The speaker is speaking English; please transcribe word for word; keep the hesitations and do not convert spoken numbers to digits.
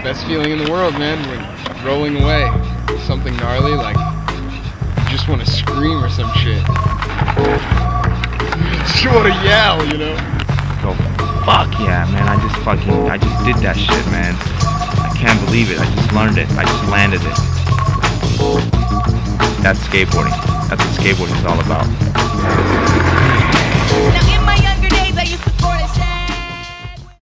Best feeling in the world, man, when rolling away. Something gnarly, like you just want to scream or some shit. You just want to yell, you know? Go, fuck yeah, man, I just fucking, I just did that shit, man. I can't believe it, I just learned it, I just landed it. That's skateboarding. That's what skateboarding is all about.